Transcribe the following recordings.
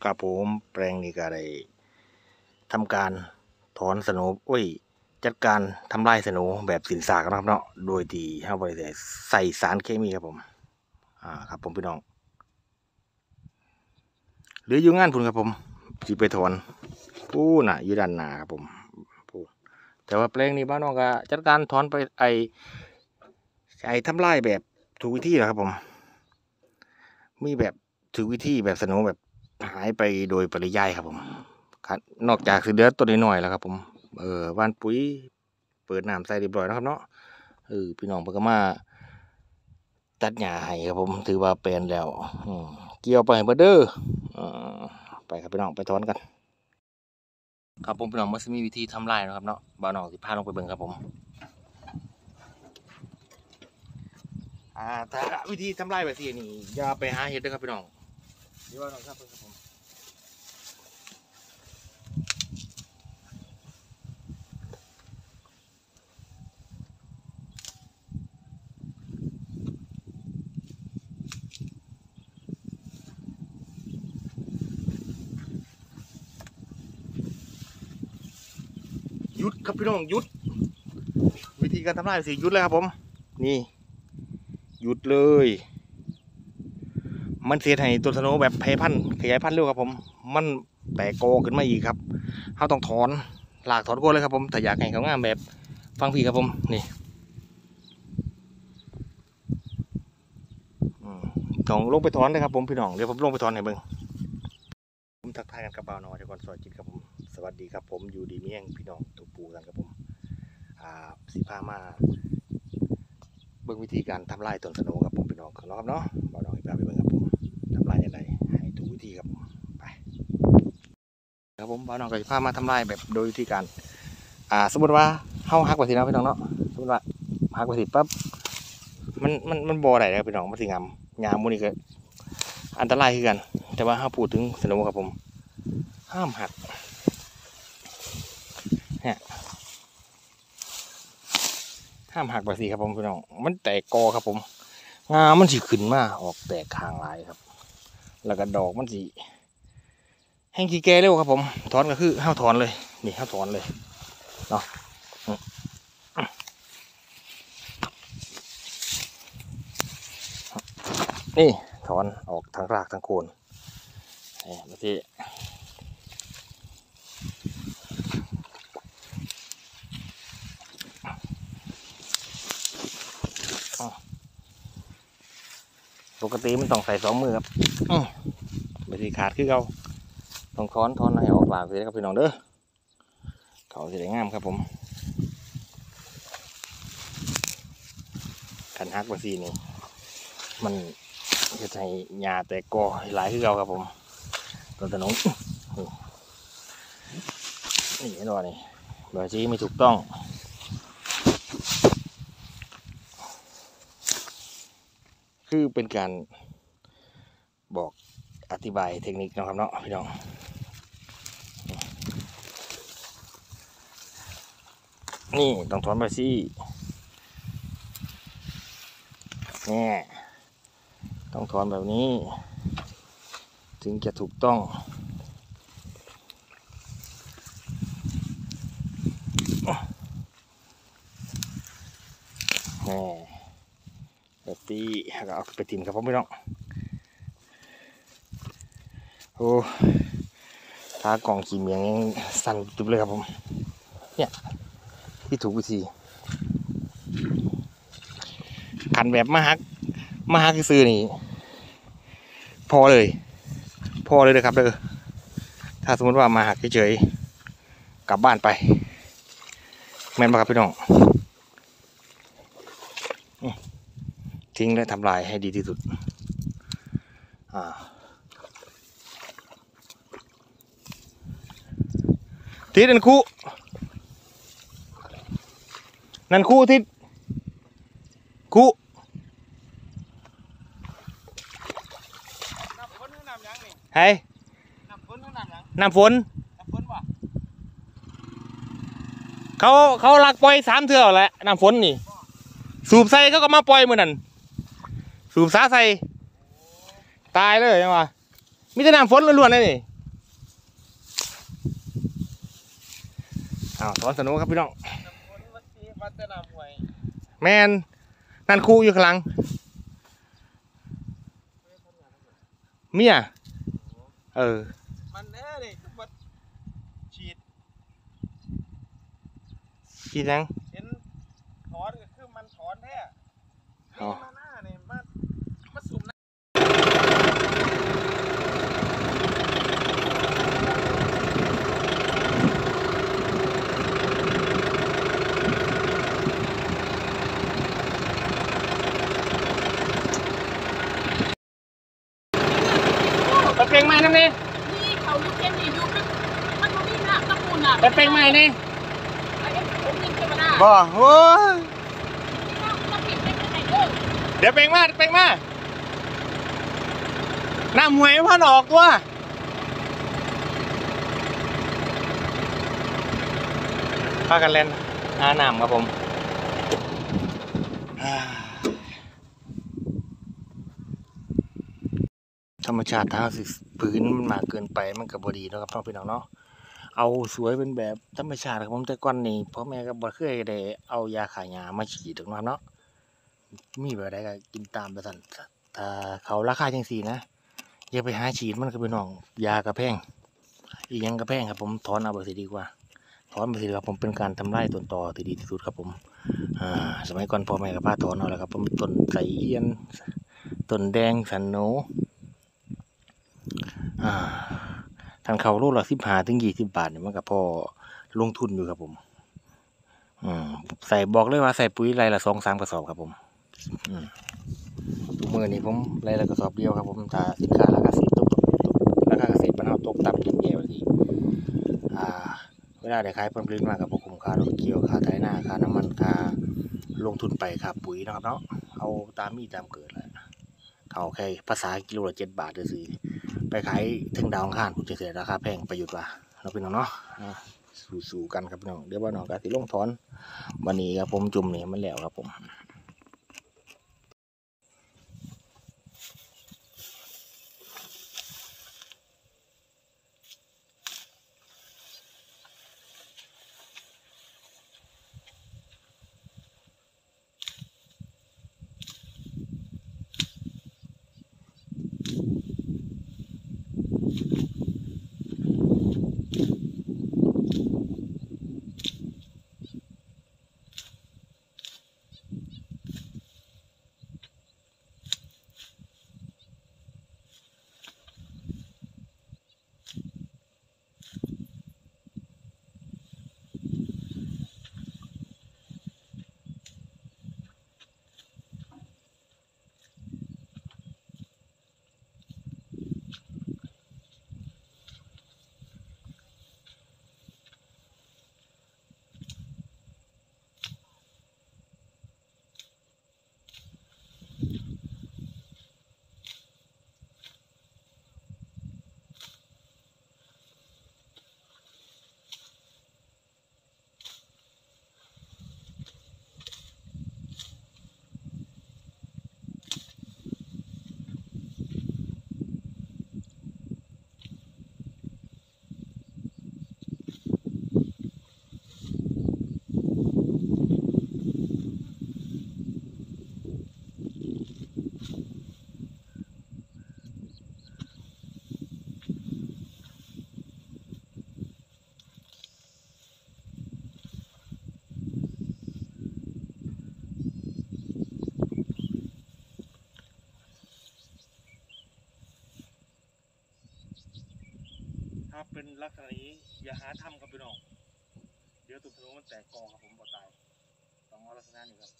ครับผมแปลงนี้ก็ได้ทำการถอนสนูจัดการทำลายสนูแบบสินสากนะครับเนาะโดยที่เราบ่ได้ใส่สารเคมีครับผมครับผมพี่น้องหรืออยู่งานพุ่นครับผมสิไปถอนผู้น่ะอยู่ด้านหน้าครับผมแต่ว่าแปลงนี้บ้านน้องก็จัดการถอนไปทำลายแบบถูกวิธีนะครับผมมีแบบถูกวิธีแบบสนูแบบหายไปโดยปริยายครับผมนอกจากสิเหลือตัวน้อยๆแล้วครับผมว่านปุ๋ยเปิดน้ำใส่เรียบร้อยนะครับเนาะพี่น้องเพิ่นก็มาตัดหญ้าให้ครับผมถือว่าเป็นแล้วเกี่ยวไปให้เบิดเด้อไปครับพี่น้องไปถอนกันครับผมพี่น้องมันสิมีวิธีทำลายนะครับเนาะบ่าวน้องสิพาลงไปเบิ่งครับผมถ้าวิธีทำลายแบบนี้นี่อย่าไปหาเห็ดเด้อครับพี่น้องเดี๋ยวบ่าวน้องครับเบิ่งครับผมหยุดครับพี่น้องหยุดวิธีการทำลายสิหยุดเลยครับผมนี่หยุดเลยมันเสียให้ต้นสโนแบบแพร่พันธุ์ขยายพันธุ์เร็วครับผมมันแตกกอขึ้นมาอีกครับเราต้องถอนหลากถอนก้นเลยครับผมถ้าอยากให้เขางามแบบฟังพี่ครับผมนี่ต้องลงไปถอนเลยครับผมพี่น้องเดี๋ยวผมลงไปถอนให้เบิ่งผมทักทายกันกับบ่าวนอจากก่อนสวัสดีครับผมสวัสดีครับผมอยู่ดีมีแห่งพี่น้องตัวปูกันครับผมสิพามาเบิ่งวิธีการทำลายต้นสโนครับผมพี่น้องครับเนาะบ่าวนอให้พาไปเบิ่งครับผมทำลายอย่างไรให้ถูกวิธีครับผมไปครับผมบ่าวน้องก็จะพามาทำลายแบบโดยวิธีการสมมติว่าเฮาหักไปสินะพี่น้องเนาะสมมติว่าหักไปสิปั๊บมันบ่ได้ครับพี่น้องมันสิงามมูนี่ก็อันตรายคือกันแต่ว่าเฮาพูดถึงสนุกครับผมห้ามหักเนี่ยห้ามหักไปสิครับผมพี่น้องมันแตกกอครับผมงามันสิขึ้นมาออกแตกข้างลายครับแล้วก็ดอกมันสิแห้งขี้แก่เร็วครับผมถอนก็คือเฮาถอนเลยนี่เฮาถอนเลยเนาะนี่ถอนออกทั้งรากทั้งโคนนี่มาที่ปกติมันต้องใส่2 มือครับมาที่ขาดคือเราต้องถอนให้ออกหลากเลยครับพี่น้องเด้อเขาจะได้งามครับผมขันฮักมาซีนี่มันจะใช้หญ้าแต่กอหลายคือเราครับผมต้นสนงนี่เห็นว่านี่แบบนี้ไม่ถูกต้องคือเป็นการบอกอธิบายเทคนิคนะครับเนาะพี่น้องนี่ต้องถอนไปสินี่ต้องถอนแบบนี้ถึงจะถูกต้องแบบนี้ก็เอาไปทิ้งครับผมพี่น้องโอ้ถ้ากล่องขี้เมียงยังสั่นจุบเลยครับผมเนี่ยที่ถูกวิธีขันแบบมาฮักซื้อนี่พอเลยนะครับเด้อถ้าสมมติว่ามาหักเฉยๆกลับบ้านไปแม่นบ่ครับพี่น้องทิ้งและทำลายให้ดีที่สุดทิศนั่นคู่ทิศคู่เฮ้ยน้ำฝนเขาลักปล่อย3 เทื่อแหละน้ำฝนนี่สูบใส่เขาก็มาปล่อยมือนั่นสูบสาใส่ตายเลยยังวะมีแต่น้ำฝนล้วนๆเลยนี่ถอนสนุกครับพี่น้องแมนนั่นครูอยู่ข้างหลังเมียมันนี่มันฉีดยังเห็นถอนก็คือมันถอนแท้มาหน้าเนี่ยมาสุ่มไปเปลงใหม่นั่นนี่เขาอยู่เส้นนี้อยู่มันก็มีน้ำตะปูน่ะไปเปลงใหม่นี่ไอ้ผมยิงเทวดาบ่โอ้ยต้องปิดไปไหนเด้อเดี๋ยวเปลงมาน้ำหวยพันออกตัวพากันเล่นหาน้ำครับผมธรรมชาติถ้าสิพื้นมันมากเกินไปมันก็บ่ดีเนาะครับพ่อพี่น้องเนาะเอาสวยเป็นแบบธรรมชาติครับผมแต่ก่อนนี่พ่อแม่ก็บ่เคยได้เอายาขายยามาฉีดถูกไหมครับเนาะมีแบบใดก็กินตามไปสั่นถ้าเขาราคาจังซี่นะอย่าไปหาฉีดมันก็พี่น้องยากระแพงอีหยังกระแพงครับผมถอนเอาไปสิดีกว่าถอนไปสิครับผมเป็นการทำลายต้นตอที่ดีที่สุดครับผมสมัยก่อนพ่อแม่ก็พาถอนเอาแหละครับผมต้นไทรเอียนต้นแดงสันโหนทางเขาโลละ15 ถึง 20 บาทเนี่ยมันก็พอลงทุนอยู่ครับผมใส่บอกเลยว่าใส่ปุ๋ยไรละ2-3 กระสอบครับผมทุกมื้อนี้ผมไรละกระสอบเดียวครับผมถ้าสินค้าราคาตกราคาเกษตรบ้านเฮาตกต่ำแย่ๆแบบนี้เวลาได้ขายผลผลิตมากับบ่คุ้มค่ารถเกี่ยวค่าไถนาค่าน้ำมันค่าลงทุนไปค่าปุ๋ยนะครับเนาะเอาตามมีตามเกิดแหละเขาแค่ภาษากิโลละ7 บาทซื่อไปขายถึงดาวอังคารผมจะเสียราคาแพงประยุทธ์ว่าเราพี่น้องเนาะสู้กันครับพี่น้องเดี๋ยวว่าน้องก็สิลงถอนวันนี้ครับผมจุ่มนี่มันแล้วครับผมถ้าเป็นลักษณะนี้อย่าหาทำกับพี่น้องเดี๋ยวตัวพะโล้มันแตกกอครับผมบ่ตายต้องเอาลักษณะนี้ครับ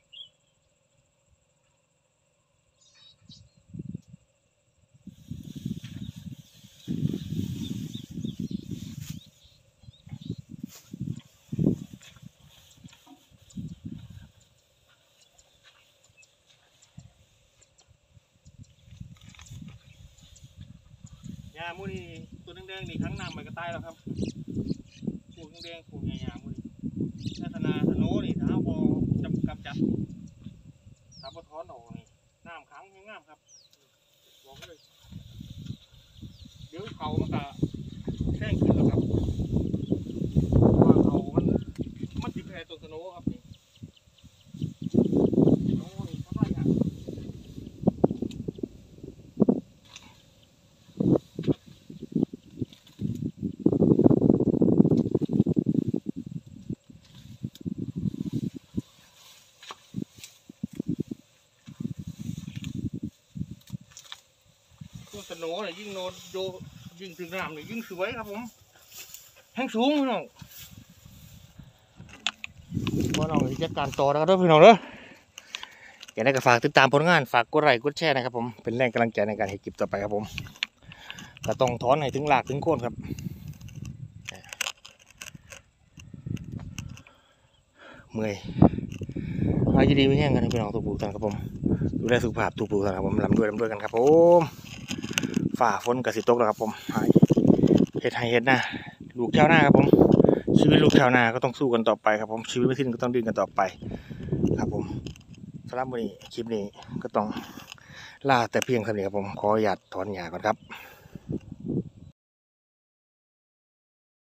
ยามูนี่ตัวแดงๆนี่ทั้งน้ำมันก็ตายแล้วครับปลูกแดงๆปลูกใหญ่ๆมูนี่ลักษณะสโนนี่ถ้าพอจำกับจับถ้าพอถอนออกนี่น้ำขังงามครับบอกเลยเดี๋ยวเขามันก็แข้งขึ้นแล้วครับว่าเขามันโดยิงถึงน้ำนี่ยิงสวยครับผมแห้งสูงพี่น้องพ่อน้องที่จัดการต่อนะครับพี่น้องเด้ออยากได้ก็ฝากติดตามผลงานฝากกดไลค์กดแชร์นะครับผมเป็นแรงกำลังใจในการเฮ็ดคลิปต่อไปครับผมก็ต้องถอนให้ถึงรากถึงโคนครับเมื่อยอายุดีไม่แห้งกันนะพี่น้องทุกผู้ท่านครับผมดูแลสุขภาพทุกผู้ท่านครับผมลำด้วยกันครับผมฝ่าฝนกระสิตกแล้วครับผมเฮ็ดให้เฮ็ดนะลูกชาวนาครับผมชีวิตลูกชาวนาก็ต้องสู้กันต่อไปครับผมชีวิตไม่สิ้นก็ต้องดิ้นกันต่อไปครับผมสำหรับวันนี้คลิปนี้ก็ต้องลาแต่เพียงเท่านี้ครับผมขออนุญาตถอนหญ้าก่อนครับ